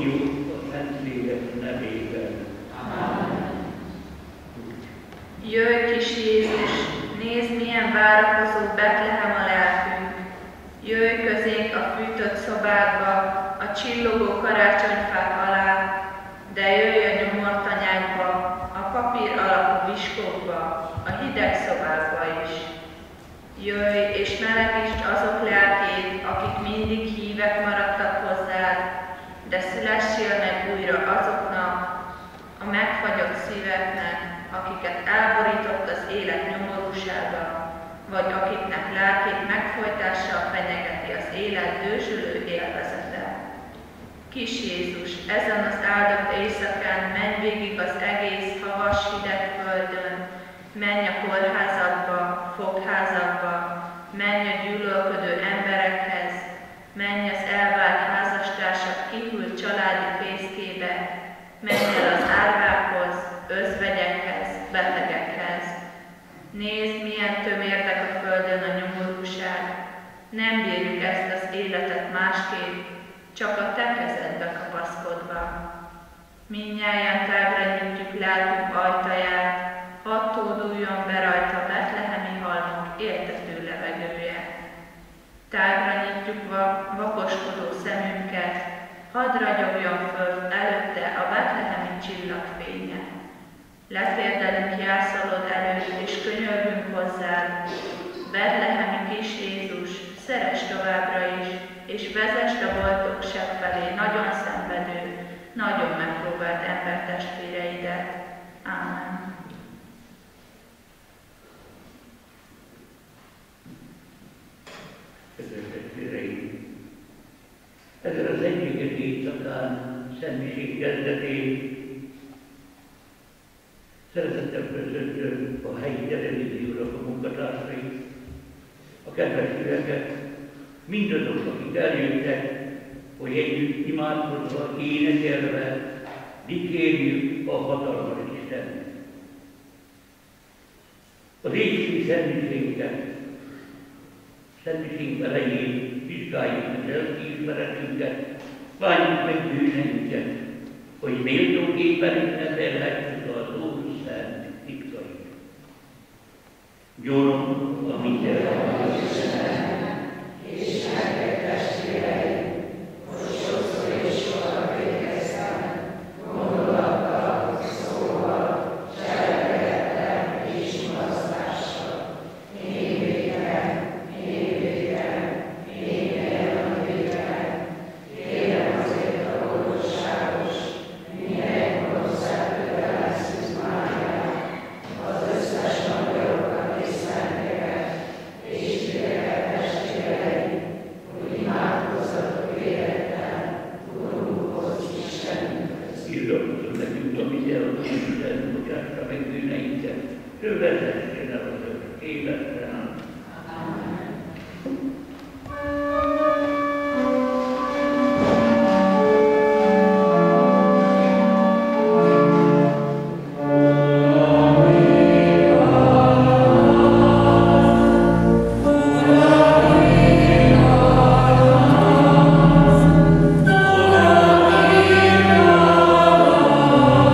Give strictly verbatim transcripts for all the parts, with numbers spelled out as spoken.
Fiú, a Szentlélek nevében. Amen. Jöjj, kis Jézus, nézd, milyen várakozó Betlehem a lelkünk. Jöjj közénk a fűtött szobádba, a csillogó karácsonyfák alá, de jöjj a nyomort anyákba, a papír alakú viskókba, a hideg szobákba is. Jöjj és melegítsd azok lelkét, akik mindig hívek maradtak hozzád, de szülessél meg újra azoknak, a megfagyott szíveknek, akiket elborított az élet nyomorúsága, vagy akiknek lelkét megfojtással fenyegeti az élet dőzsülő élvezete. Kis Jézus, ezen az áldott éjszakán menj végig az egész havas hideg földön, menj a kórházakba, fogházakba, menj a gyűlölködő emberekhez, menj az elvált házastársak kihűlt családi fészkébe, menj el az árvákhoz, özvegyekhez, betegekhez. Nézd, milyen tömérdek a földön a nyomorúság. Nem bírjuk ezt az életet másképp, csak a te kezedbe kapaszkodva. Mindnyájan tágra nyitjuk lelkünk ajtaját, hadd tóduljon be rajta betlehemi halmok éltető levegője. Tágra nyitjuk vakoskodó szemünket, hadd ragyogjon föl előtte a betlehemi csillagfénye. Letérdelünk jászolod előtt, és könyörgünk hozzád. Betlehemi kis Jézus, szeress továbbra is, és vezesd a boldogság felé nagyon szenvedő, nagyon megpróbált embertestvéreidet. Ámen. Kedves testvéreim! Ezen az egységes éjszakán, Szentség kezdetén szeretettel köszöntöm a helyi televíziónak a munkatársait, a kedves szíveket, mindazok, akik eljöttek, hogy együtt imádkozva, énekelve, dicsérjük a hatalmas Istent. Az éjségi szentmisénket, szentmisénk elején vizsgáljuk meg lelkiismeretünket, várjuk meg bűneinket, hogy méltóképpen ünnepelhetjük az Úr szent titkait. Gyónom a mindenható Isten, és nektek testvéreim, hogy sokszor és soha végeztem, gondolattal, szóval, cselekedettel és mulasztással. Én védem, én védem, én védem, védem, kérem azért a boldogságos, minden gonoszát kötelező Máriát, az összes magyarokat és szenteket, és titeket testvéreim, hogy imádkozzatok véletlen, Urunkhoz, Istenünkhöz. Írjatok nekünk a mindenható Isten, bocsássa meg bűneinket, ő vezessen el az örök életre. Amen.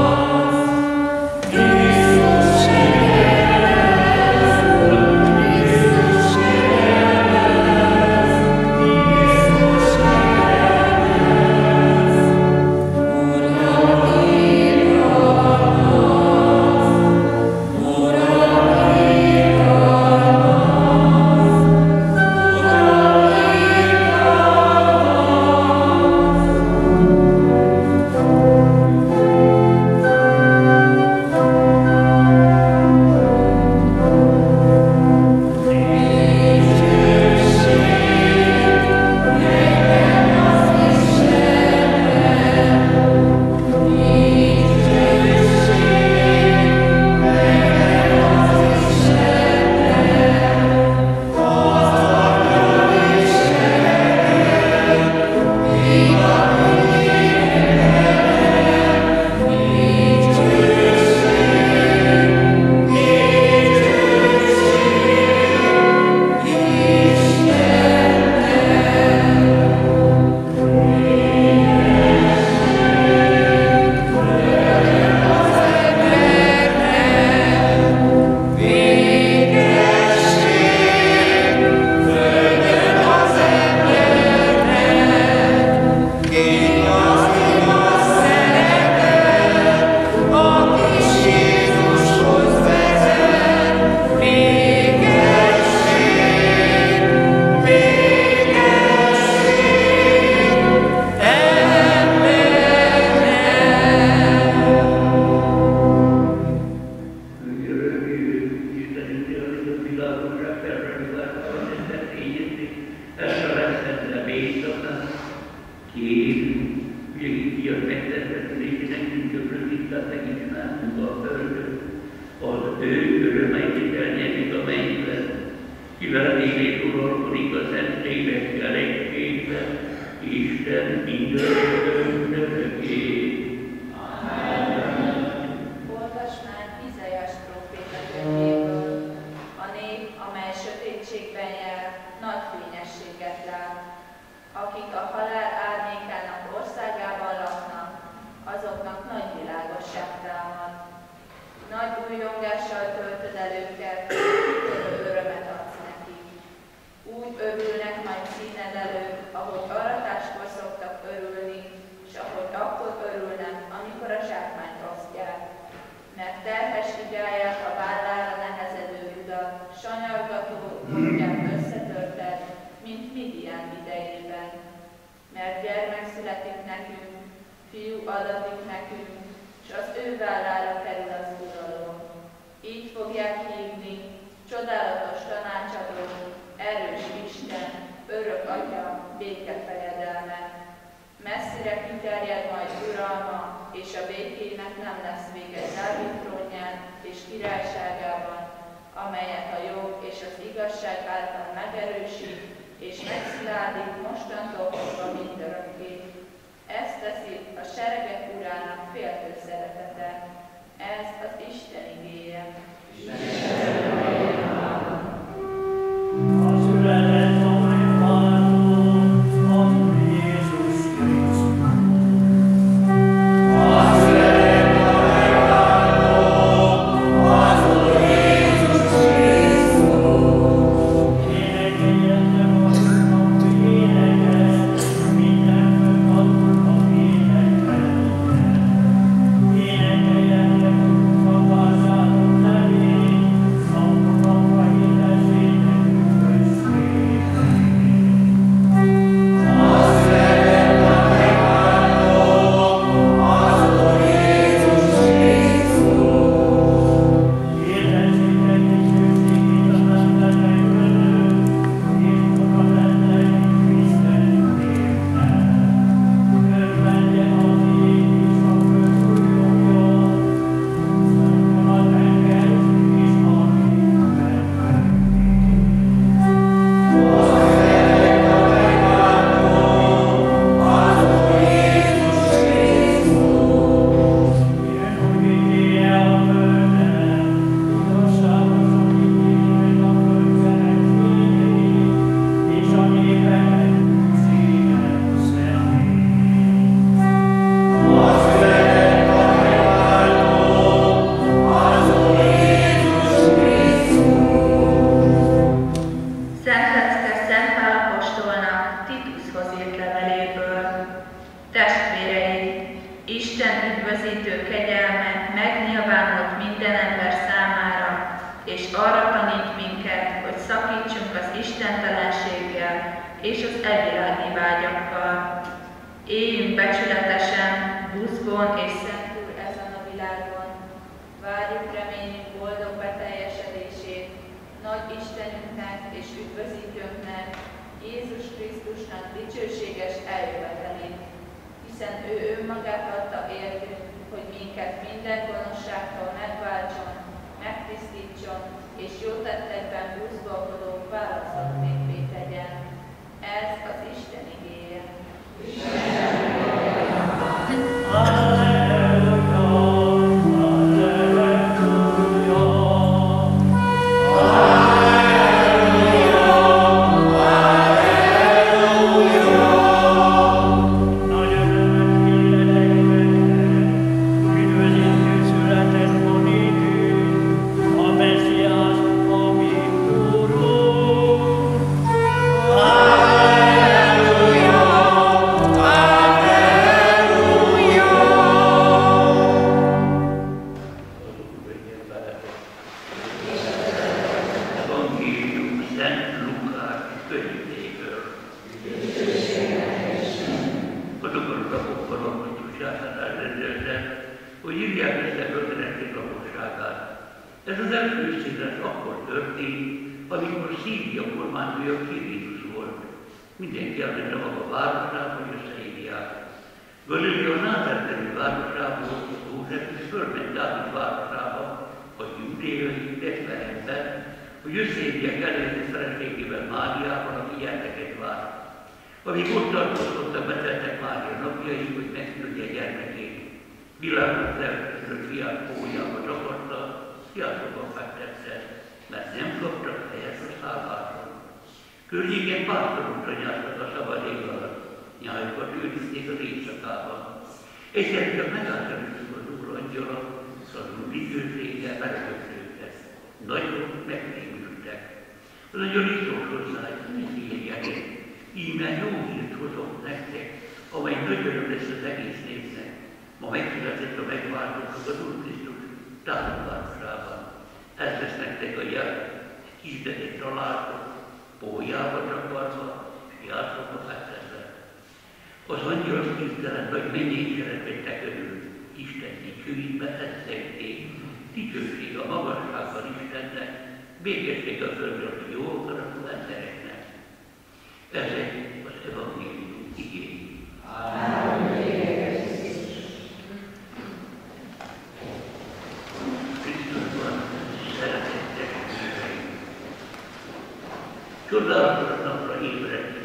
Jézus, az megterveződésének tükrözítettek is nálunk a földön, az ő örömeit elnyerik a mennyben, kivel élét uralkodik a szentlélekkel egységben, Isten mindörökön örökké. Olvasmány Izaiás próféta könyvéből. A nép, amely sötétségben jár, nagy fényességet lát. Akik a halál árnyékának országában laknak, azoknak nagy világosság támad. Nagy újjongással töltöd el őket, kitörő örömet adsz nekik. Úgy örülnek majd színed előtt, ahogy aratáskor szoktak örülni, és ahogy akkor örülnek, amikor a zsákmányt osztják. Mert terhes igáját a vállára nehezedő udat, sanyargató gondját összetörted, mint Midian idejében. Mert gyermek születik nekünk, fiú adatik nekünk, és az ő vállára kerül az uralom. Így fogják hívni, csodálatos tanácsadó, erős Isten, örök Atya, békefejedelme. Messzire kiterjed majd uralma, és a békének nem lesz vége Dávid trónján és királyságában, amelyet a jog és az igazság által megerősít, és megszilárdik mostantól fogva mindörökké. Ezt teszi a seregek urának féltő szeretete. Ez az Isten igéje. A született a megváltó, az Úr Jézus Krisztus. A született a megváltó, az Úr Jézus Krisztus. Énekeljetek a Úrnak éneket, minden földhatnak énekeljetek. Énekeljetek szavazátok nevét, napokra élessétek üdvösségét. Az szeret a megváltó, az Úr Jézus Krisztus. Élessétek dicsőségét az emberek között, és oda lennek Isten népnek. Örvendjen az ég és a föld újongjon, szóljon a tenger és a víz megörökké. A szeret a megváltó, az Úr Jézus Krisztus. Jön új igéje a földön, igazságosan ítéli meg a föld gyerekségeit, és a népek szégyen szemét. A született a megváltó, az Úr Jézus Krisztus. Szent Lecke Szent Pál apostolnak Titushoz írt leveléből. Testvéreim, Isten üdvözítő kegyelme megnyilvánult minden ember számára, és arra tanít minket, hogy szakítsunk az istentelenséggel és az elvilági vágyakkal. Éljünk becsületesen, buzgón és szentül ezen a világon. Várjuk reményünk boldog beteljesedését, nagy Istenünknek és üdvözítőnknek, Jézus Krisztusnak dicsőséges eljövetelét, hiszen ő önmagát adta értünk, hogy minket minden gonoszságtól megváltson, megtisztítson, és jó tettekben buzgolkodó választott néppé tegyen. Ez az Isten igéje. Alleluja, alleluja. Nagy örömöt hirdetek önnek, üdvözítő született ma nékünk, a Messziás, a mi Úrunk. Alleluja, alleluja. Evangélium Szent Lukács könyvéből. Azokon a napokban a mondjúságánál rendeltek, hogy írják össze történetek lakosságát. Ez az első színlet akkor történt, amikor Szíria kormányzója Quirinius volt. Mindenki elmenne maga városában, hogy összeírják. Galilea városából József is fölment Dávid városába, a júdeai Bethlehemben, hogy összeérjek előzni feleségével Máriával, aki gyermeket vár. Amíg ott tartózkodtak, beteltek Mária napjai, hogy megszülje gyermekét. Világos lelközött fiát pólyába csaparta, fiátokban fektette, mert nem kaptak helyet a szálláson. Környéken pásztorok tanyáztak a szabad ég alatt, nyájukat őrizték az éjszakában. Egyszer csak megállt előttük az Úr angyala, szarul dicsőséggel megrögtődtek. Nagyon megrémültek. Az angyal így szólt hozzájuk, ne szégyenjenek, íme jó hírt hozok nektek, amely nagy öröm lesz az egész népnek. Ma megszületett a megváltók az Úr Krisztus Dávid városában. Ez lesz nektek a jel, kisdetét találtok, pólyába csaparva, és játszokba fektetve. Az angyal hirtelen nagy mennyei vettek körül, Isten dicsőítve eszegték, dicsőség a magasságban Istennek, békesség a földre, hogy jó akaratú embereknek. Ezek az evangélium igény. Krisztusban szeretettek nőveim. Csodálatos napra ébredtünk.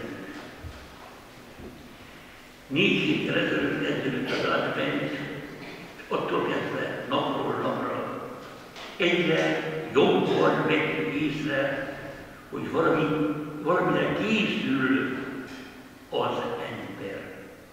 Négy héttel ezelőtt kezdődött az advent, és attól kezdve napról napra egyre jobban vettük észre, hogy valami, valamire készül az ember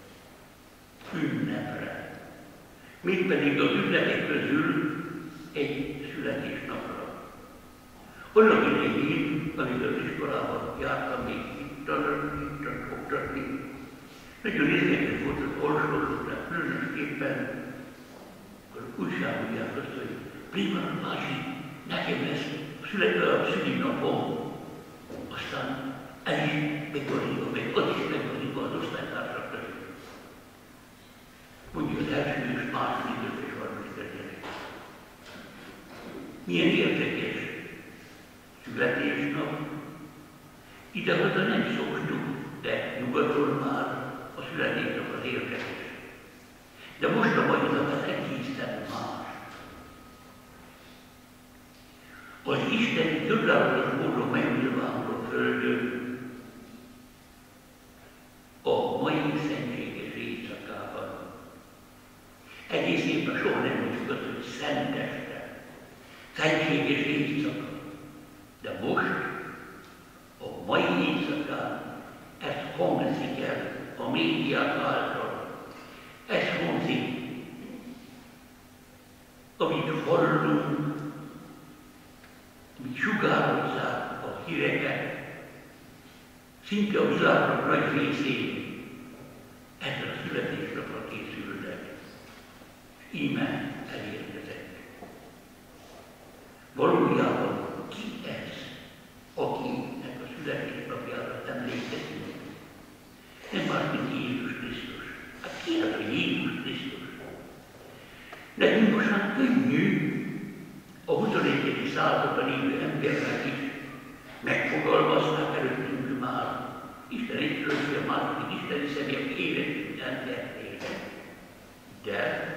ünnepre. Mégpedig az ünnepek közül egy születésnapra. Annak idején, amikor az iskolában jártam még itt tanulni, oktatni, nagyon érdekes volt az olvasóknak, különösképpen, akkor újságolják azt, hogy Prima bácsi, nekem lesz születve a szülinapom. Aztán el is megvarítom, meg ott is megvarítom az osztálytársak között. Mondjuk az első és második és harmadik gyerek. Milyen érdekes születésnap. Idehaza nem szoktuk, de nyugaton már a születésnap az érdekes. De most a mai nap az egészen más. Az Isten csodálatos módon megnyilvánuló földön a mai szentséges éjszakában. Egész évben soha nem mondjuk azt, hogy szenteste, szentséges éjszaka. De most, a mai éjszakán ez hangzik el a médiák által. Ez hangzik, amit hallunk, amit sugározzák a híreket, szinte a világnak nagy részén ezzel a születésnapra készülnek. Íme elérkezett. Valójában ki ez, akinek a születésnapjára emlékezünk? Nem más, mint Jézus Krisztus. Hát ki az a Jézus Krisztus? Nekünk most már könnyű a huszonegyedik században élő embernek is megfogalmazták előttünk már. Isten egyszerűen a második isteni személyek életünk embertében. De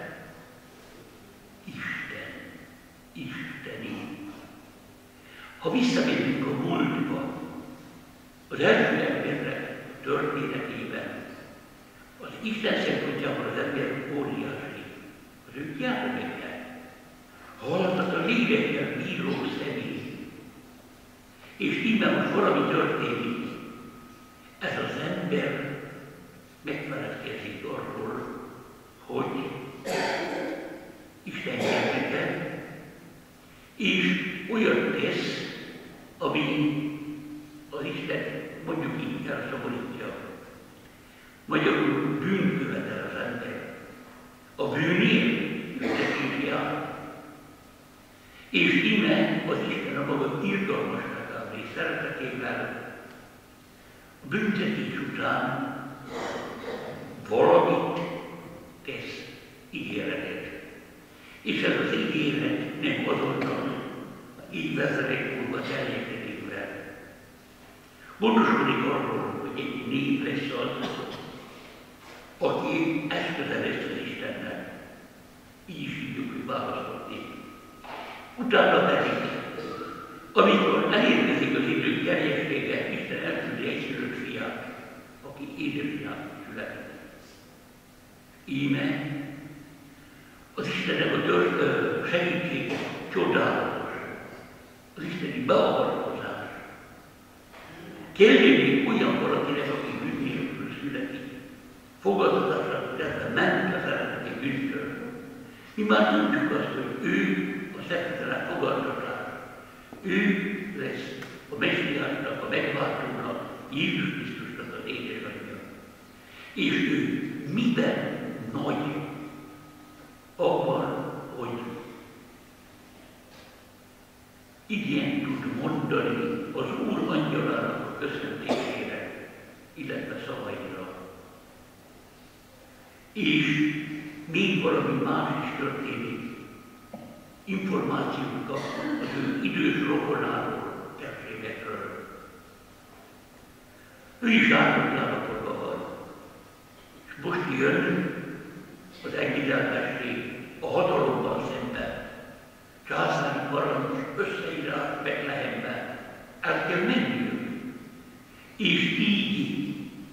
Isten, isteni. Ha visszamegyünk a múltba, az első embernek történetében, az Isten szempontjából az ember óriási, az ő gyermeke. Hallanak a lélekkel bíró személy. És íme most valami történik. Ez az ember megfeledkezik arról, hogy Isten gyermeke, és olyat tesz, ami az Isten mondjuk így elszomorítja. Magyarul bűn követel az ember. A bűnért bűnnek jár. És íme az Isten a maga irgalmasságával és szeretetével a büntetés után valamit tesz ígéretet. És ez az ígéret nem azonnal évezredek múlva teljesedével. Gondoskodik arról, hogy egy nép lesz az, aki eszköze lesz az Istennek. választott nép. Utána pedig, amikor elérkezik az idők teljessége, Isten elküldi egyszülött fiát, aki édesfiát született. Íme az Istennek a tör, segítség csodálatos, az isteni beavatkozás. Kérdézik olyan valakinek, aki bűn nélkül születik, fogadtatásra tette, ment az eredeti bűntől. Mi már tudjuk azt, hogy ő a szenttelek fogadtatás. Ő lesz a Messiásnak, a megváltónak, Jézus Krisztusnak az édesanyja. És ő miben nagy abban, hogy igényt tud mondani az Úr angyalának a köszöntésére, illetve szavaira. És még valami más is történik. Információt kap az ő idős rokonáról, testvégekről. Ő is ártott állapotban van. És most jön az engedelmesség a hatalommal szemben. Császári parancs összeírás Betlehemben. El kell menniük. És így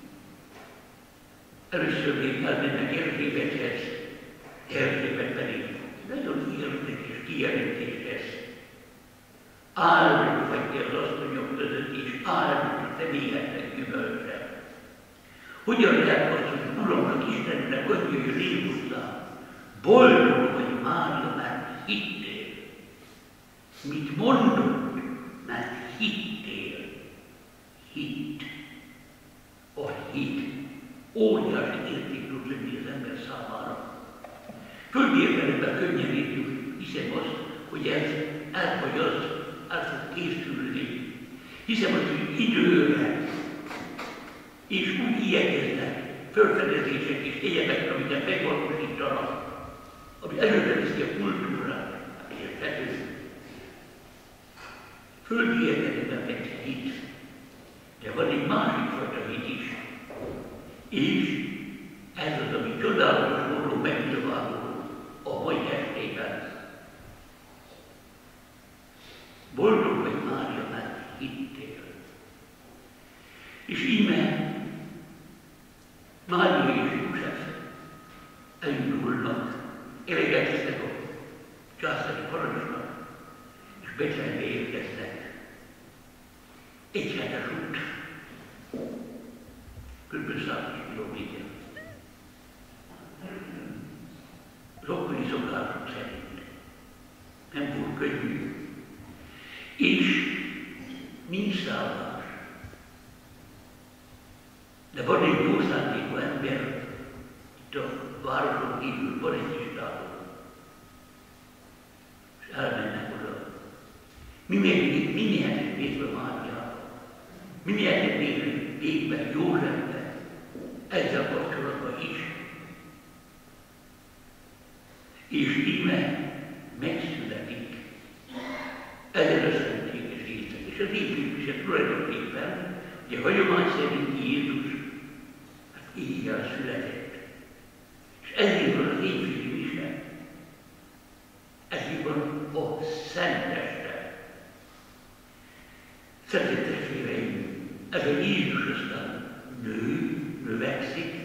először még elmennek Erzsébethez, Erzsébet pedig nagyon érdekes kijelentés lesz. Áldott vagy te az asszonyok között, és áldott a te méhednek gyümölcse. Hogyan lehet az, hogy Uramnak, Istennek adja, hogy lébuzzál? Boldog vagy Mária, mert hittél. Mit mondott? Mert hittél. Hit. A hit óriási érték tud lenni az ember számára. Földi értelemben könnyen értjük, hiszem azt, hogy ez el vagy az, el fog készülni. Hiszem azt, hogy időre, és úgy igyekeznek fölfedezések és egyebek, amiket megvalósítanak, ami előre viszi a kultúrát, érthető. Földi értelemben meg hit, de van egy másik fajta hit is. És ez az, ami csodálatos módon megnyilvánul a mai estében. Boldog vagy Mária, mert hittél. És íme Mária és József elindulnak, eleget tesznek a császári parancsnak, és Betlehembe érkeznek. Egy hetes út, kb. száz kilométer. Az akkori szokások szerint nem volt könnyű, és nincs szállás. De van egy jó szándékú ember, itt a városon kívül van egy kis tábor, és elmennek oda. Mi még mi mehetünk végbe Máriába? Mi mehetünk végbe Józsefbe? Ezzel kapcsolatban is. És íme megszületik ezen a szentséges éjszak. És az építések tulajdonképpen, ugye hagyomány szerint Jézus hát éjjel született. És ezért van az éjféli mise. Ezért van a Szenteste. Szent testvéreim, ez a Jézus aztán nő, növekszik,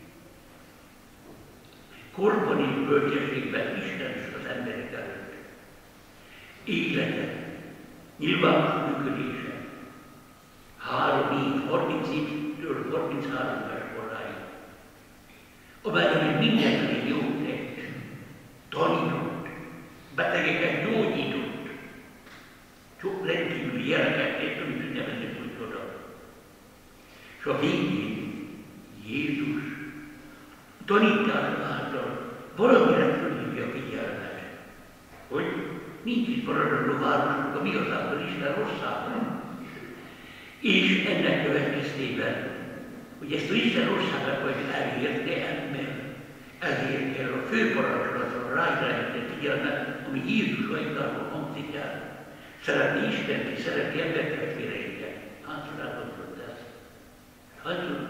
korban és bölcsességben Isten is az emberek előtt. Élete, nyilvános működése, három év, harminc évtől harminchárom éves koráig, amelyben mindenkinek jót tett, tanított, betegeket gyógyított, sok rendkívüli jeleket tett, amit nevezett úgy oda. És a végén Jézus tanítása által valamire fölhívja a figyelmet, hogy nincs itt maradandó városunk a mi hazánkban, Isten országban. És ennek következtében, hogy ezt az Isten országát majd elérte ember, ezért kell a főparancsolatra ráirányítani figyelmet, ami Jézus ajkáról hangzik el. Szeretni Istent és szeretni embertestvéreinket. Hányszor elmondott ezt? Hányszor?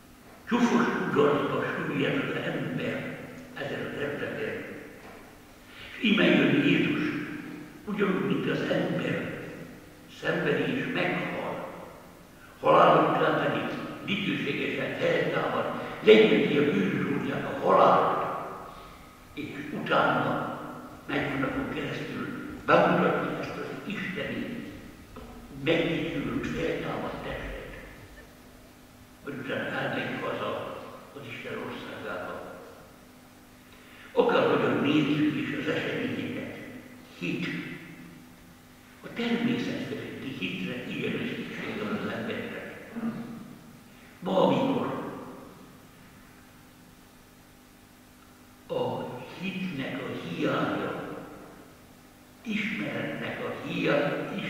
Csúfos kudarcba süllyed az ember ezen a területen. íme jön Jézus, ugyanúgy, mint az ember, szenvedi és meghal, halál után pedig dicsőségesen feltámad, legyőzi a bűnös útját, a halált, és utána megvonakon keresztül bemutatni ezt az isteni, megdicsőült, feltámadt testet, hogy utána elmegy haza az Isten országába. Akárhogyan nézzük is az eseményeket, hit, a természet feletti hitre igenis szükség van az embernek. Ma, amikor a hitnek a hiánya, ismeretnek a hiánya, is,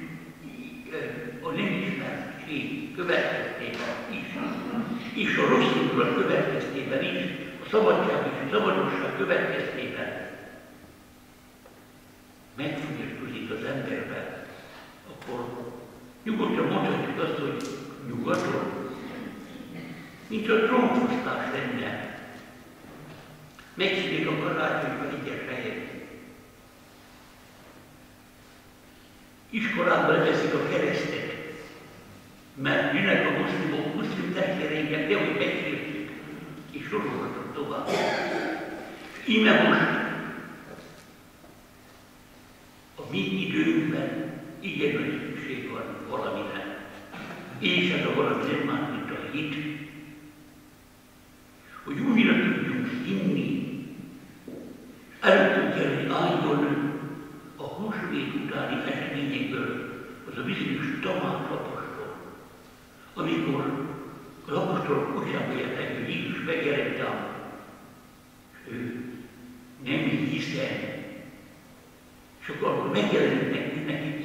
a nem ismertség következtében is, és a rossz indulat következtében is, a szabadság és a szabadosság következtében megfogyatkozik az emberben, akkor nyugodtan mondhatjuk azt, hogy nyugaton, mint a trónfosztás lenne. Megszűnik a karácsonyban egyes helyet. Iskolában leveszik a keresztet, mert jönnek a muszlimok, muszlim testvéreinket, de hogy megsértjük, és sorolhatok tovább. Íme most a mi időnkben igen nagy szükség van valamire, és ez a valami nem más, mint a hit, hogy újra tudjunk hinni, előttünk kell, hogy álljon a húsvét utáni eseményekből az a bizonyos Tamás apostol, amikor az apostolok úgy számolják, hogy Jézus megjelent ám, és ő nem hiszem, és akkor megjelenik nekünk nekik.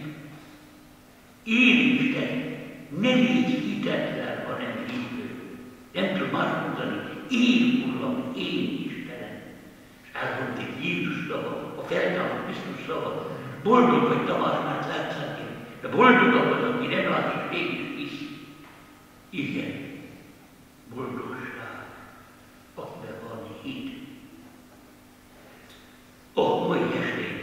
Én Isten, ne légy hitetlen, hanem hívő. Nem tudom más mondani, én Uram, én Istenem. És elmondték Jézus szava, a feltámadt Krisztus szava. Boldog vagy Tamás, mert látszál én, de boldogabb az, aki nem lát és mégis hisz. Igen, boldogság, akiben van hit. A mai estén,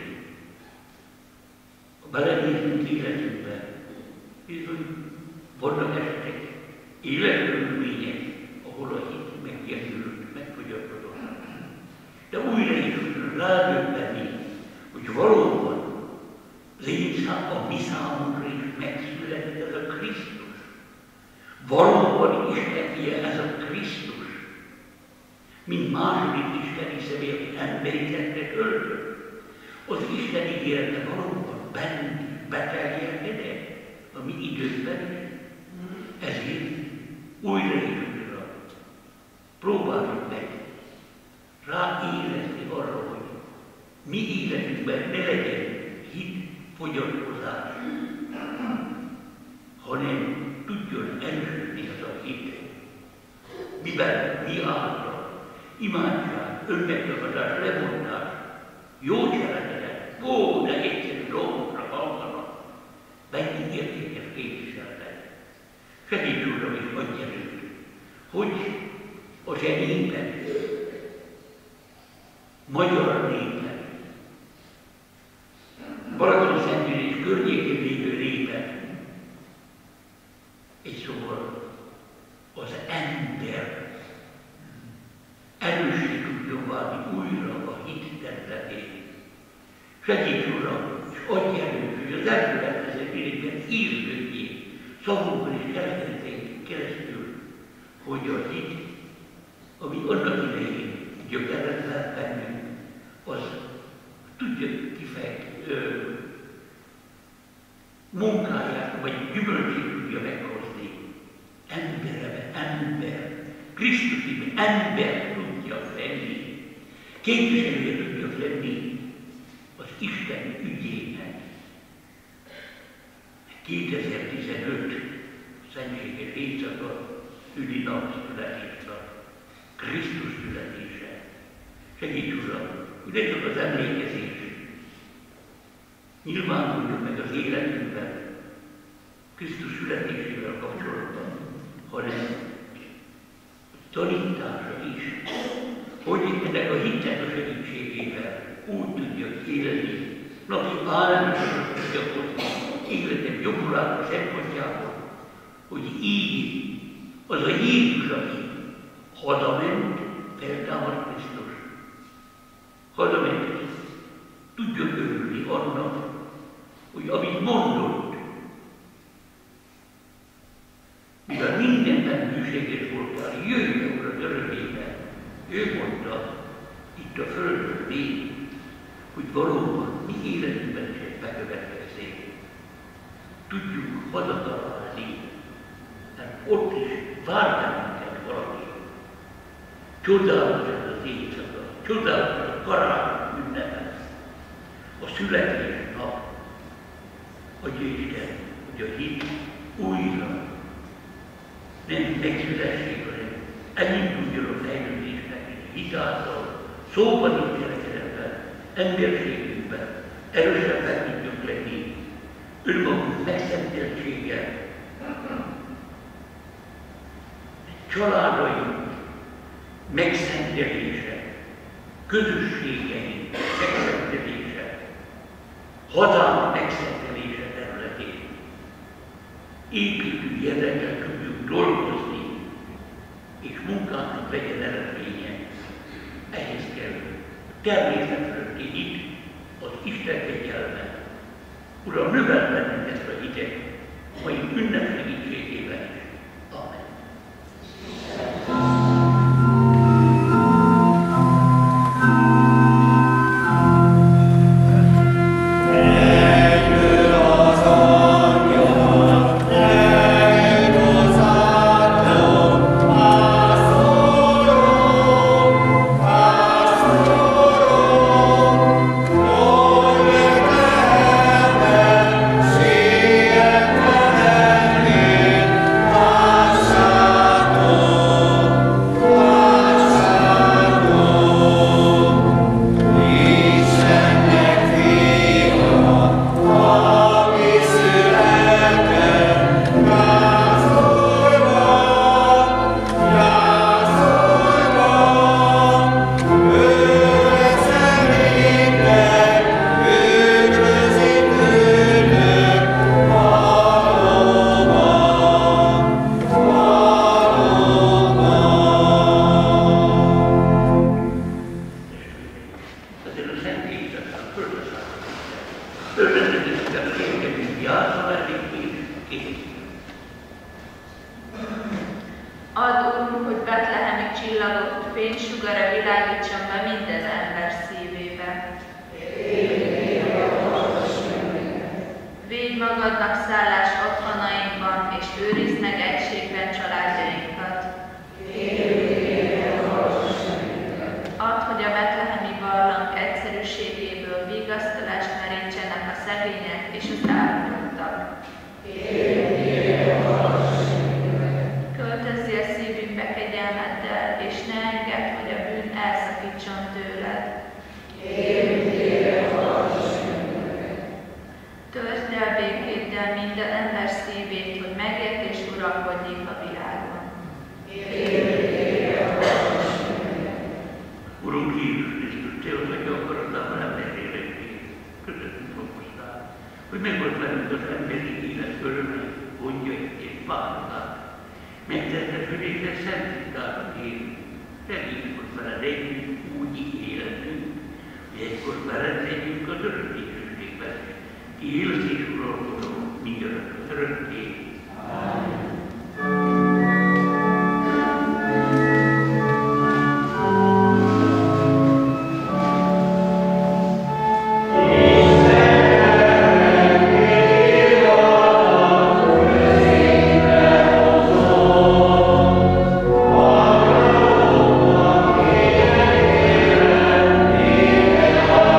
ha belenézünk életünkbe, bizony vannak esetek, életkörülmények, ahol a hit meggyengülött, megfogyatkozott. De újra is rádöbbenni, hogy valóban az én szám, a mi számunkra is megszületett ez a Krisztus. Valóban Isten fia ez a Krisztus, mint második isteni személy, aki emberi testet öltött. Az Isten ígérete valóban bennünk beteljesedett a mi időkben is. Ezért újra és újra próbáljuk meg ráérezni arra, hogy mi életünkben ne legyen hit fogyatkozás, hanem tudjon erősödni az a hit, mivel mi által imádság, önmegtagadás, lemondás, jó cselekedet, ó, de egyszerű dolgokra hallganak, mennyi értékes képviselnek. Segíts Uram, és adj erőt, hogy az enyémben, magyar népen, Balatonszentgyűlés környékén lévő népen, egy szóval az ember erőssé tudjon válni újra a hit területén. Segíts Uram, és adj erőt, hogy az elkövetkező években érződjék szavunkon és cselekedeteinkön keresztül, hogy a hit, ami annak idején gyökeret lett bennünk, az tudja kifejteni, munkáját, vagy gyümölcsét tudja meghozni. Emberebe, ember, Krisztusi ember tudja lenni, képviselője tudja lenni az Isten ügyének. kétezer-tizenöt szentséges éjszaka, üli nap, születésnap, Krisztus születése. Segíts Uram, hogy ne csak az emlékezés nyilvánuljon meg az életünkben, Krisztus születésével kapcsolatban, hanem tanítása is, hogy ennek a hitnek a segítségével úgy tudjak élni, napi állásokat tudjak hozni, életem jobbulása szempontjából, hogy így az a Jézus, aki hazament, feltámad Krisztus. Hazament, tudjon örülni annak, hogy amit mondott, mivel mindenben bűséges voltál, jöjj be, Uram, örömében. Ő mondta, itt a földön légy, hogy valóban mi életünkben is bekövetkezzék. Tudjuk hazatalálni, mert ott is vár bennünket valaki. Csodálatos ez az éjszaka, csodálatos a karácsony ünnepe, a születésnap. Adja Isten, hogy a hit újra nem megszülessék, hanem elinduljon a fejlődésnek, és hitáltal, szóban és cselekedetben, emberségünkben erősebbek tudjunk lenni, önmagunk megszenteltséggel, családaink megszentelése, közösségeink megszentelése, hazánk megszentelése területén építő jelleggel tudjuk dolgozni, és munkának legyen eredménye. Ehhez kell természetfölötti hit, az Isten kegyelme. Uram, növel bennünk ezt a hitet, mai ünnep segítségével is. Amen.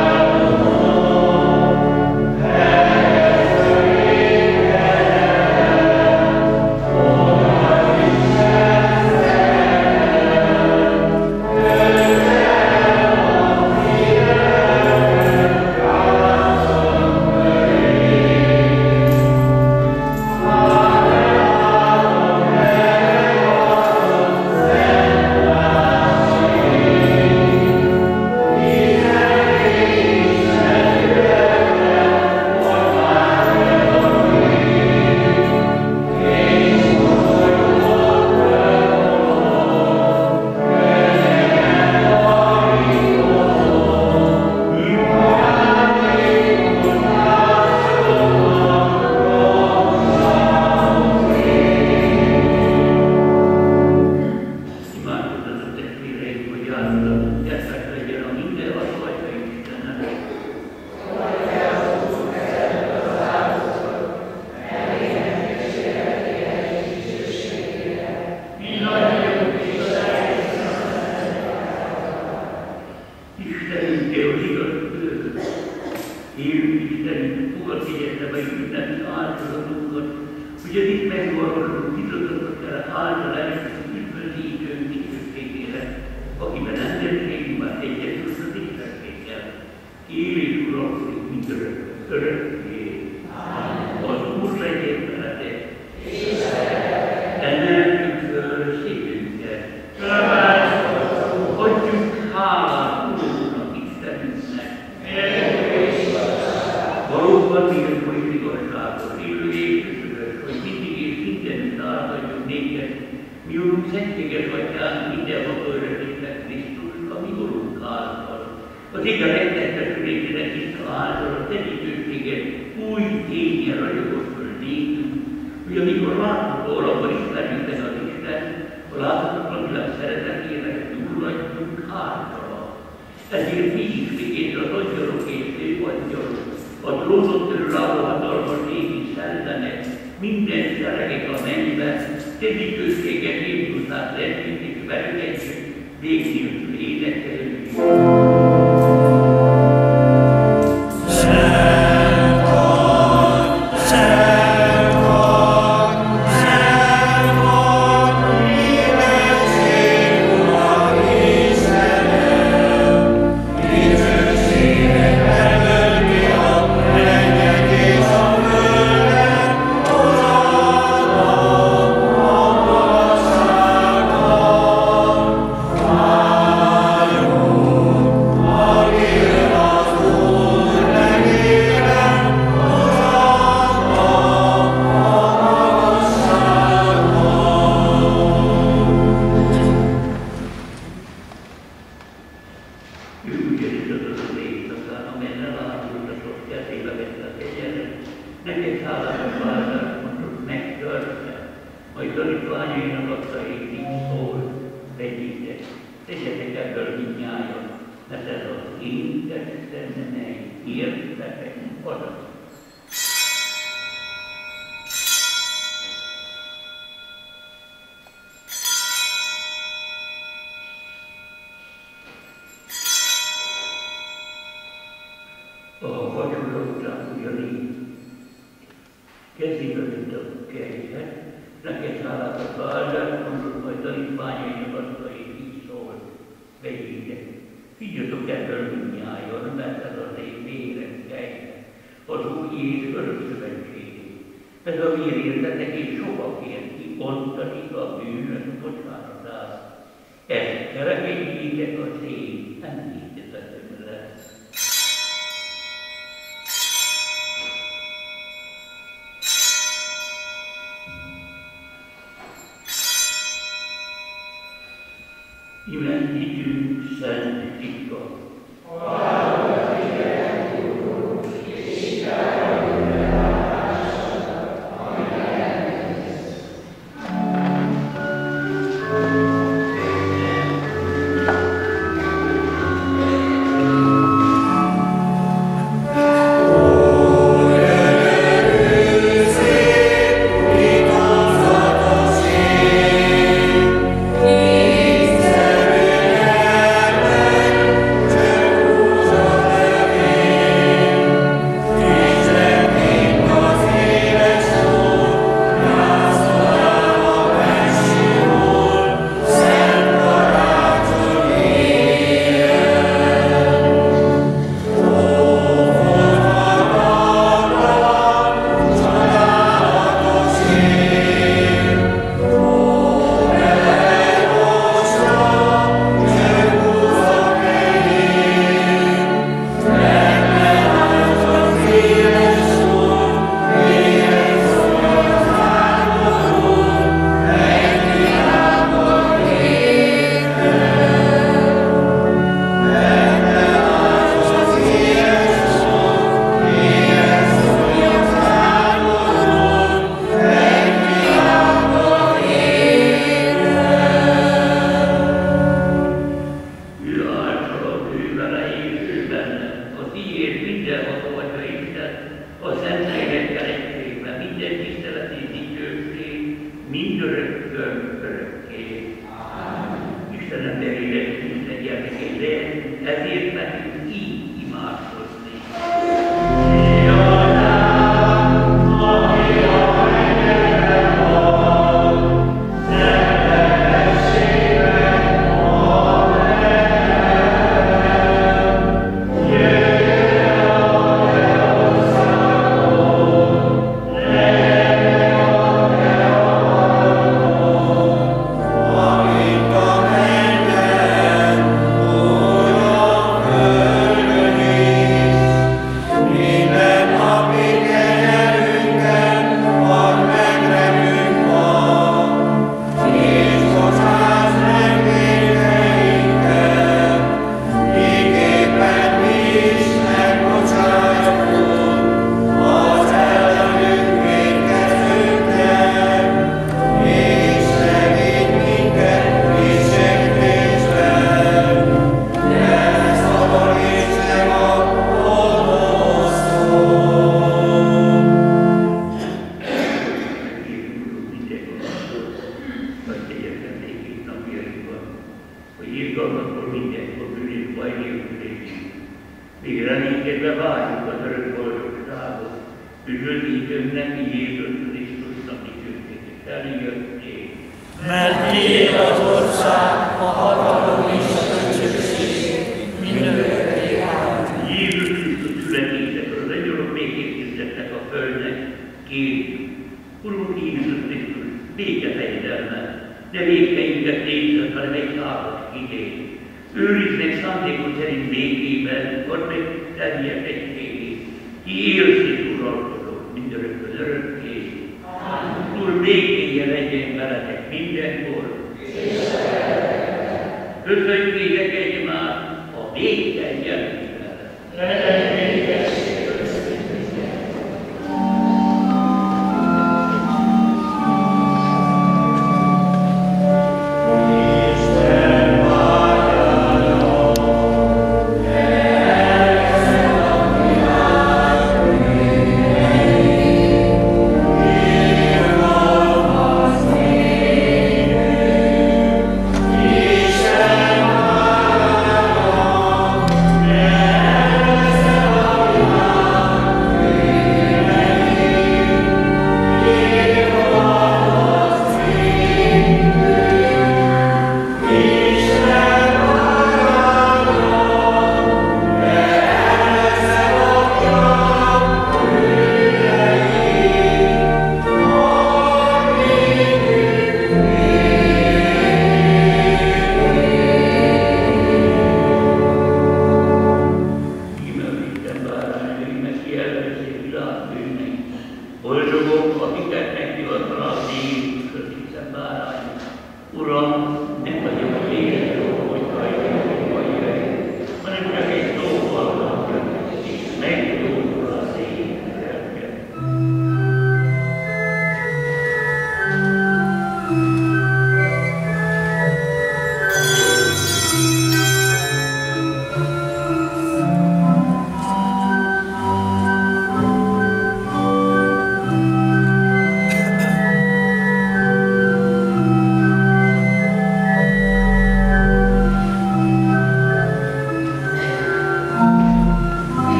Amen. Istenünkkel az igaz bőr. Élő Istenünk, fogad kegyezze meg minden áldozatunkat, hogy az itt megvalósuló bizonyosat el által elkötött üdvözítőnk szívségére, akiben emberségünk már egyesült az Istenséggel. Él és uralkodik mindörökké, örökké. Az Úr legyen veletek. Emeljük föl szívünket. Adjunk hálát Urunknak, Istenünknek. Valóban miért vagy igazságos, élő és üdvös, hogy mindig és mindenütt áldhatjuk néked, mi Urunk szentséges atyánk, mindenható örökített Krisztus, a mi Urunk által. Az ige megtestesülésének tiszta által a terítőséget új tényel ragyogott föl nékünk, hogy amikor látható akkor ismerjük meg az Isten, a láthatatlan világ szeretetének túladjunk általa. Ezért mi is végén az angyalok és ő angyalok, a trónon körül álló hatalmas égi szellemek, minden seregek a mennybe, terítőséget évtúzát leszünk és vergensük, végnélkül énekelünk. Amen. ezért nekünk így imádkozni. Mert tiéd az ország, a hatalom és a dicsőség mindörökké. Ámen. Jézus Krisztus születésekor az angyalok békét hirdettek a földnek, kérjük, Urunk Jézus Krisztus, békefejedelmet, ne vétkeinket létszett, hanem egy század idejét. Őrizd meg szándékod szerint békében, add meg teljes egységét, ki élsz és uralkodok mindörökkön örökké. Úr békéje legyen veletek mindenkor. Köszönjétek egymást a végtel jelentével. Legyen békesség. Yes.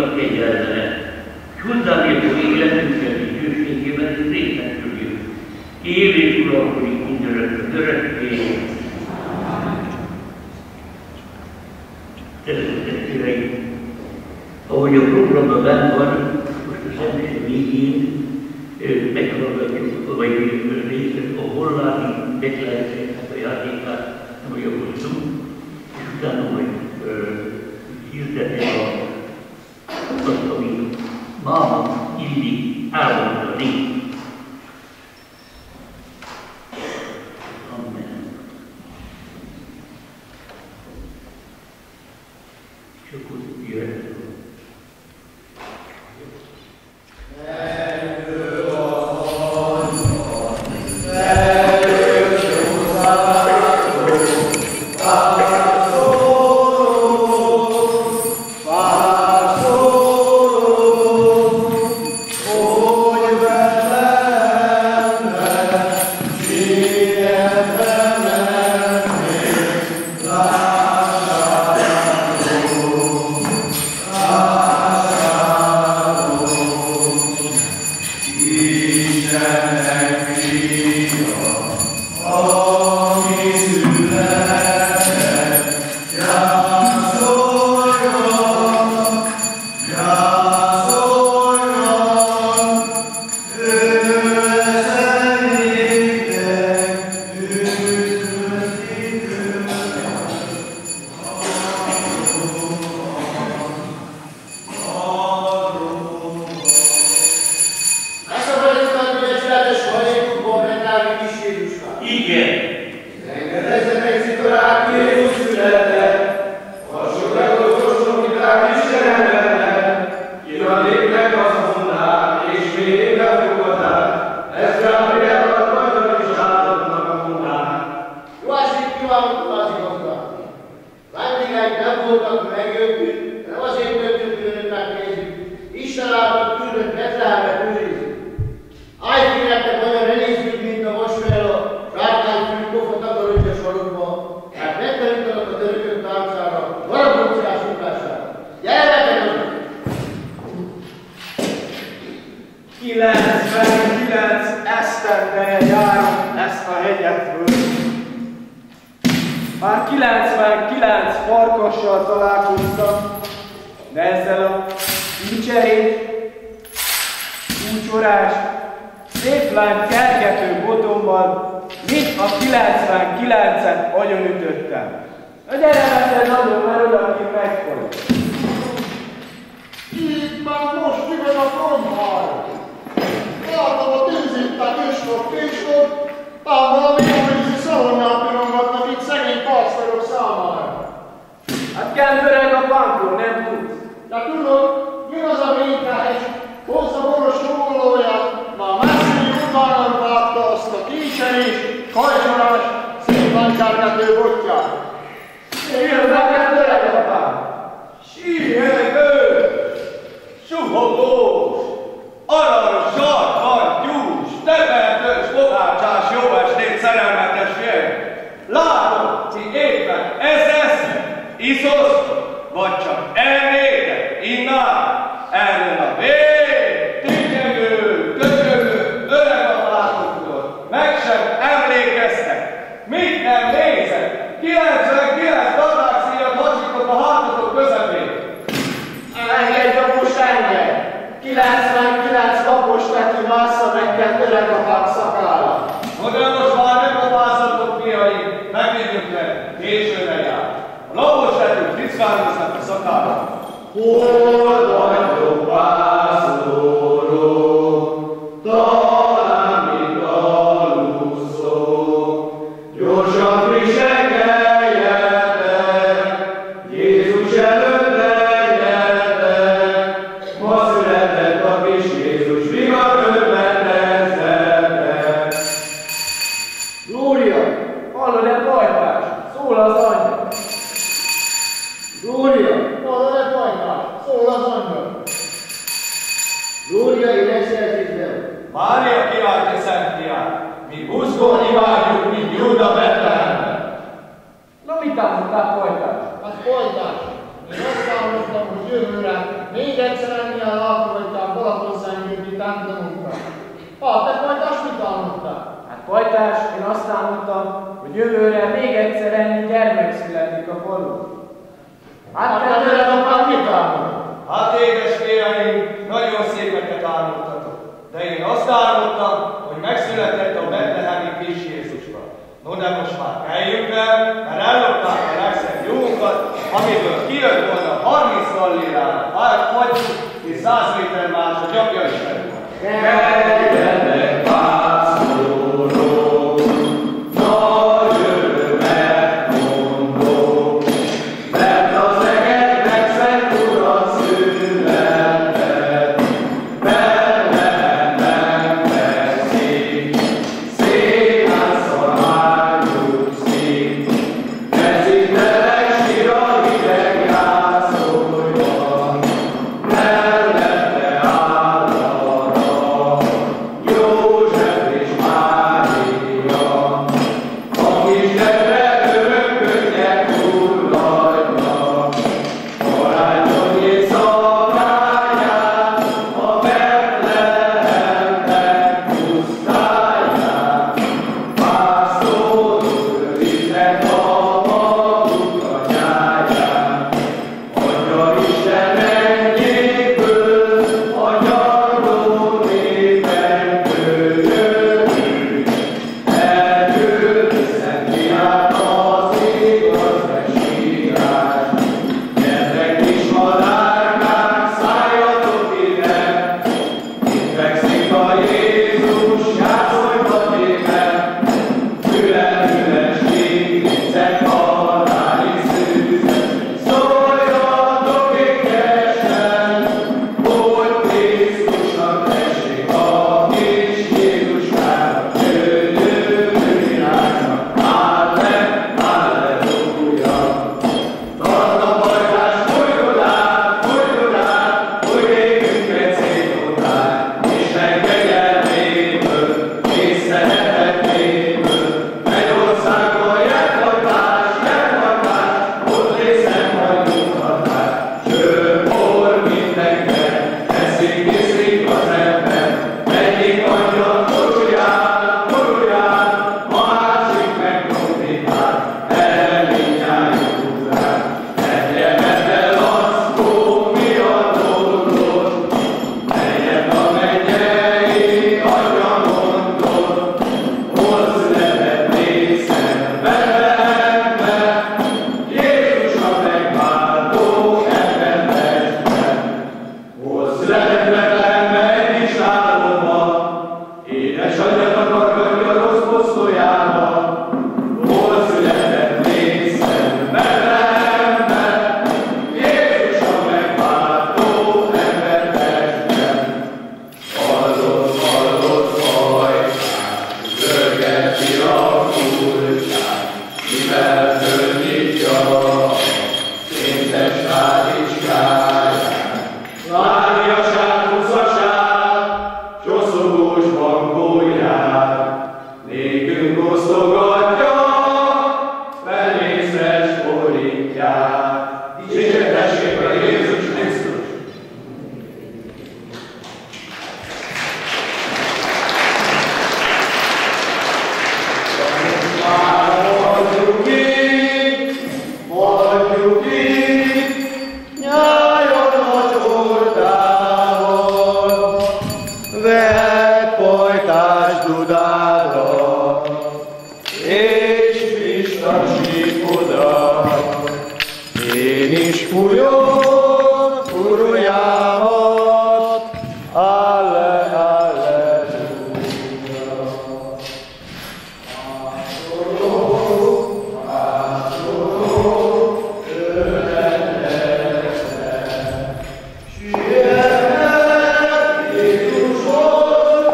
a kegyelme, és hozzámértó életünkkel és hőségében részesüljük. Él és uralkodik mindörökkön örökké. Szeretett testvéreim, ahogy a programban benne van, most a Szentmise végén meghallgatjuk, vagy részt a hollári beklehetségnek a játékát, nem olyan hosszú, és utána majd hirdetni azt, amit máma illik elmondani. Amen. És akkor jöhet. kilencvenkilenc esztendeje járom ezt a hegyetről. Már kilencvenkilenc farkassal találkoztam, de ezzel a kincserés, úcsorás, szép lány kergető botommal mind a kilencvenkilencet agyonütöttem. A gyere, nagyon merül, aki megfordul. Itt már most igaz a bromhár. Látom a tűzitták istok, istok, ám valami jóvízi szalonnát pirongatnak itt szegény parctagok számára. Hát kell öreg a bankról, nem tudsz. De tudod, jön az a vénkás, hozza boros csomólóját, már messzi utánon látta azt a kíserés, kajzsorás, szép láncskárgető botját. Jön neked öreg apám! Síhegő! Suhogós! Arany, sarkantyús, tepertős, pogácsás, jó estét, szerelmetes fél! Látom, ti éppen ez esznek, iszoztok, vagy csak elnétek, innál, erről a vég, tütyegő, köcsögő, öreg apátokról, meg sem emlékeztek, mit nem nézek, kilencvenkilenc dardákszíjat hacsikok a hátatok közepén. Engedj, apus, engedj! kilencvenkilenc lapos neki mássza neked öreg apák szakára. No de most már nem apázzatok, fiaim, megvédjük le, későre jár. A lapos letük tisztánoznak a szakára. Hol vagyok pásztorok, talán még aluszok, gyorsan frisekeljetek, Jézus előtt legyetek, ma született a kis Jézus, vigar örvendezzetek. Glória, hallod-e bajtás? Szól az angyal. Glória, hallod-e bajtás? Szól az angyal. hogy jövőre még egyszer ennyi gyermek születik a falun. Hát te tőled apám mit álmod? Hát édesvéreim, nagyon szépeket álmodtatok. De én azt álmodtam, hogy megszületett a betlehemi kis Jézuska. No de most már kelljünk el, mert ellopták a legszebb jókat, amiből kijött volna harminc gallérára, hagyjuk, és száz méter más a gyapja is megvan. Keljenek pásztorok, nagy örömet mondok, mert az egeknek szent Ura született, Betlehemben fekszik, szépen szalányuk szín, kezítenek sír a hideg jászolban, mellette áll a József és Mária, a kis gyerre örök könnyek hullagynak, karácsonyi szakáját, a Betlehemnek pusztáját, pásztorok őriznek a maguk anyáját, Atya Isten mennyéből, a nyarló népekből jövünk, elküld Szent Fiát az igaz mesírás. Gyertek kis madárkák, szálljatok ide, itt fekszik a Jézus, jászolva éppen, füle-füles kéklicek, halláli szűzek, szóljatok ékesen, hogy Krisztusnak tessék a kis Jézuskának, gyönyörű virágnak, Amen, Halleluja. Tart a bajtás, fújjon át, fújjon át, hogy égünket szétoltál, Isten kegyelméből, és szeretetéből, Mennyországban jelentás, jelentás, ott részen majd nyughatás, sör, bor, mindenben, eszik, iszik az ember, egyik angyal korúján, korúján, a másik meg profitál, erre mindjárt jutunk. Egyebettel aszkó, mi a dolgod, melyet a mennyei Atya mondott, hol született nészen Betlehemben, Jézus a megváltó ember testben. Hol született Betlehemben egy kis álomban, édesanyja takargatja rossz posztolyába, hol született nészen Betlehemben, Jézus a megváltó ember testben. Hallott, hallott hajtság, zörget kialakultság, mivel fölnyitja a széntes tádicskáját. Lániaság, húszaság, csoszogós bankóját, nékünk osztogatja, felészes borítját. Dicsértessék a Jézus Krisztus! Adjuk ki, adjuk ki, nyájon a csordával, vehet pajtás dudádra, és Isten síkodat. Én is fújom furujámat, alle, alleluja. Pásztorok, pásztorok, jöhettek, sietnek Jézushoz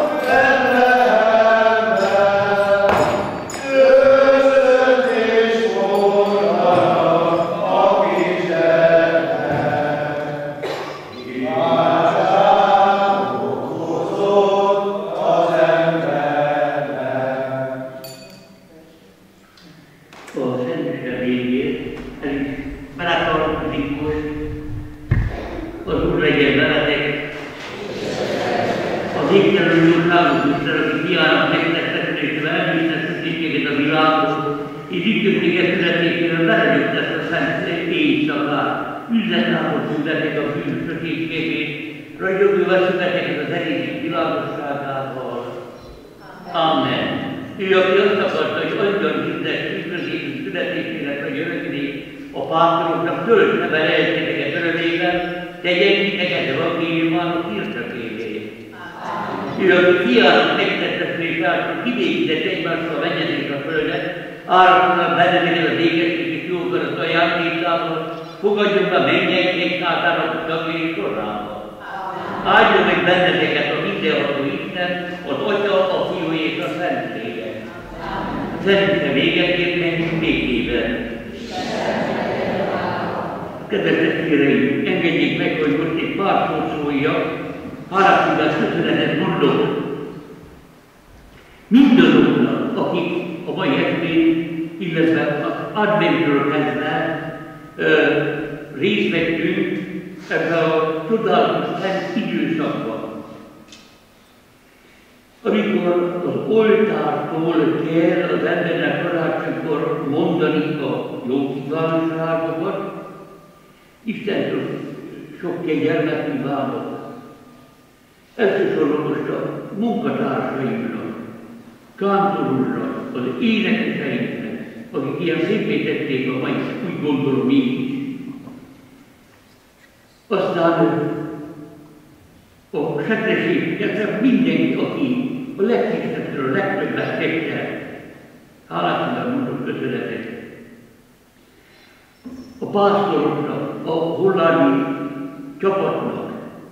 Betlehemben, győzött és mondanak a kis gyereknek. Imádságot hozott az embernek. A Szenteste végét, el is beletartozik most. Az Úr legyen veletek. Az égtelenül jóságos Isten, aki kiállnak nektek, és elvisznek szükséget a világot, dicsőséges születésére velük lesz a szent éjszakát, üzennámos születek a bűn sötétségét, ragyogóval születek az erény világosságával. Amen. Ő, aki azt akarta, hogy adjon Krisztus Krisztus Jézus születésének a jövőknél, a pásztoroknak töltse be lelketeket örömével, tegyen titeket evangéliumának írtakévé. Ő, aki fiának megtetteség által kivégzett egymással a mennyet és a földet, áratonnak benneteket az égeség és jókarat ajándékával, fogadjon be mennyeinek sátának tagjai sorába. Áldjon meg benneteket a mindenható Isten, az Atya, a Fiú és a Szentlélek. Szerinte véget értünk békében. Kedves testvéreim, engedjék meg, hogy most egy pár szót szóljak, hálátudás köszönetet mondok mindazoknak, akik a mai estén, illetve az adventről kezdve részt vettünk ebben a csodálatos szent időszakban. Amikor az oltártól kell az embernek karácsonykor mondani a jó kívánságokat, Istentől sok kegyelmet kívánok. Elsősorban most a munkatársaimnak, Kántor úrnak, az énekeseinknek, akik ilyen szépé tették a mai, úgy gondolom így is. Aztán a settességekre mindenki, aki a legkisebbről, a legtöbbet tette, hálátlan mondok köszönetet. A pásztoroknak, a hollányi csapatnak,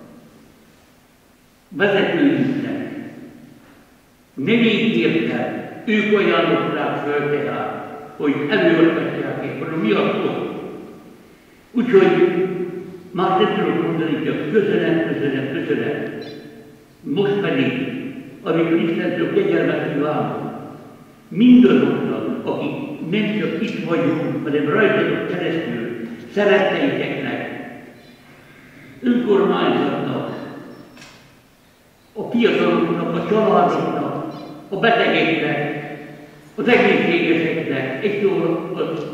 vezetőinknek, nem így értem, ők ajánlották föl tehát, hogy előadhatják, hanem mi akkor. Úgyhogy már nem tudok mondani, csak köszönet, köszönet, köszönet. Most pedig, amikor Istentől kegyelmet kívánok, mindazoknak, akik nem csak itt vagyunk, hanem rajtatok keresztül, szeretteiteknek, önkormányzatnak, a fiataloknak, a családoknak, a betegeknek, az egészségeseknek, és jól az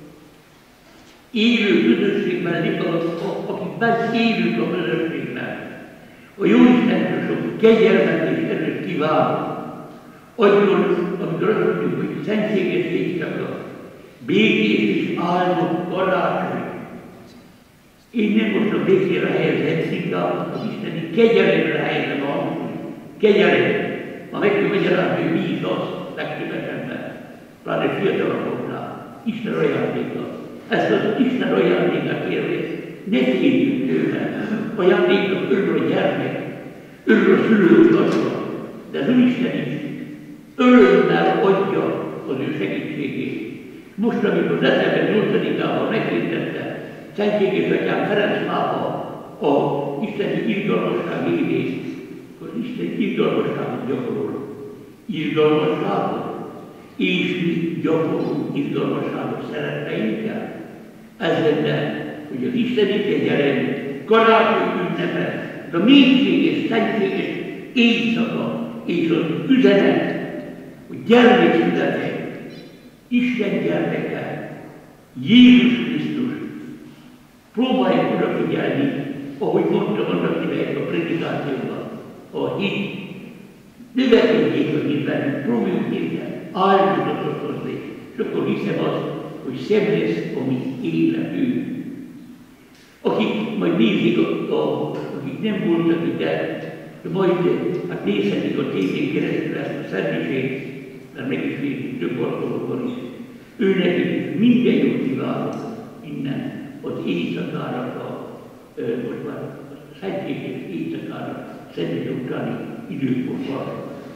élő közösségben, akik bent élünk a közösségben. A Jóistentől sok kegyelmet és erőt kívánok. Adjon, amikor azt mondjuk, hogy szentséges éjszaka, békés és áldott karácsony. Én nem most a békére helyezem, inkább az isteni kegyelemre helyezem a hangsúlyt. Kegyelem. Ma meg kell magyarázni, hogy mi is az legtöbbesebben, pláne fiataloknál, Isten ajándéka. Ezt az Isten ajándékát kérve, ne férjünk tőle. Ajándéknak örül a gyermek, örül a szülők lassan, de az Úristen is örömmel adja az ő segítségét. Most, amikor december nyolcadikával meghirdette Szentséges Atyám Ferenc pápa a isteni irgalmasság évét, az Isten irgalmasságot gyakorol. Irgalmasságot, és mi gyakorolunk irgalmasságot szeretteinkkel. Ez lenne, hogy az isteni kegyelem karácsony ünnepe, a mélységes, szentséges éjszaka és az üzenet, hogy gyermekszületek, Isten gyermeke, Jézus Krisztus. Próbáljuk odafigyelni, ahogy mondta annak idején a predikációban, a hit. Növekedjék a hitben, próbáljuk érteni, áldozatot hozni, és akkor hiszem azt, hogy szebb lesz a mi életünk. Akik majd nézik, a, a, akik nem voltak ide, de majd hát nézhetik a tévén keresztül ezt a szentmiséget, mert meg is nézik több alkalommal is. Őnek is minden jót kívánok innen az éjszakára, a, most már a szentséges éjszakára, szentséges utáni időpontban.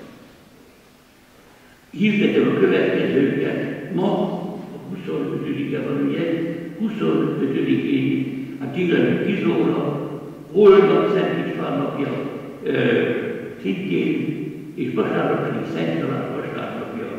Hirdetem a következőket. Ma a huszonötödike van, ugye? huszonötödikén hát délelőtt tíz óra, holnap Szent István napja, ö, szintén, és vasárnap pedig Szent Család vasárnapja.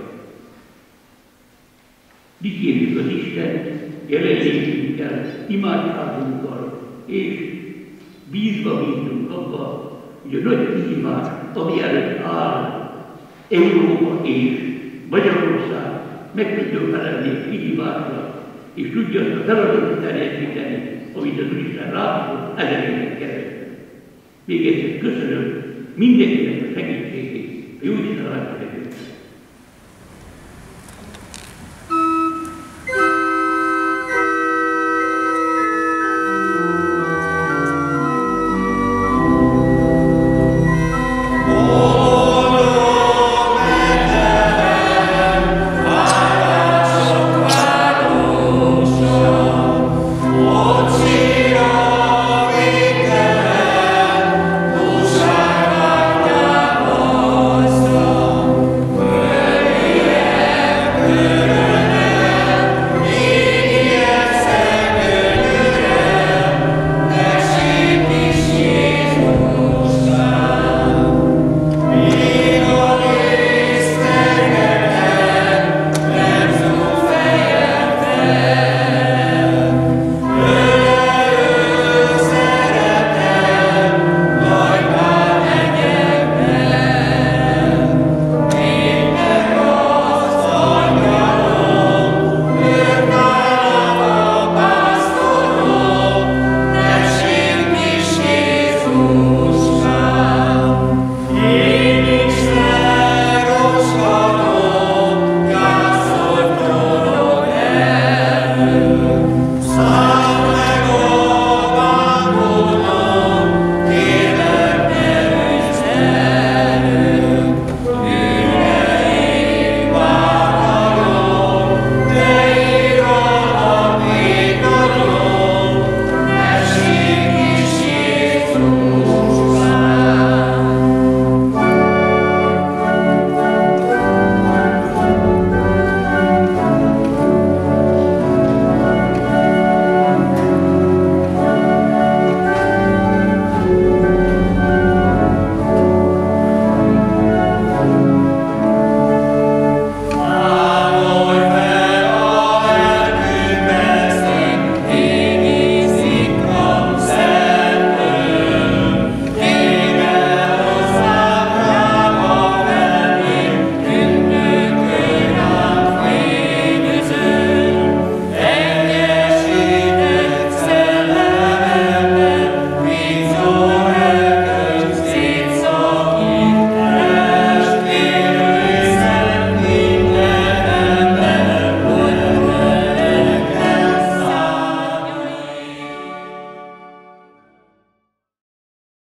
Dicsérjük az Istent jelenlétünkkel, imádságunkkal, és bízva bízunk abba, hogy a nagy kihívás, ami előtt áll Európa és Magyarország meg tudjon felelni a kihívásra, és tudja azt a feladatot teljesíteni, amit az Úristen rábízott ezerének keresztül. Még egyszer köszönöm mindenkinek a segítségét, a Jóisten által.